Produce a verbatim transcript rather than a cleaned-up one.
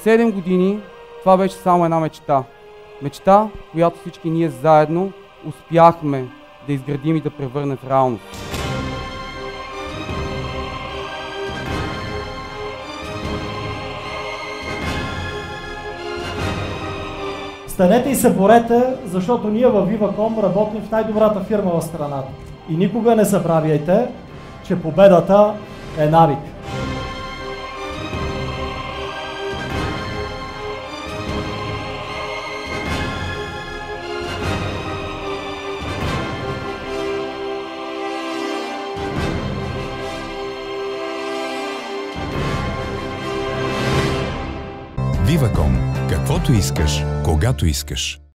седем години това беше само една мечта. Мечта, която всички ние заедно успяхме да изградим и да превърнем в реалност. Станете и се борете, защото ние във Viva.com работим в най-добрата фирма в страната. И никога не забравяйте, че победата е навик. Viva.com. Каквото искаш, когато искаш.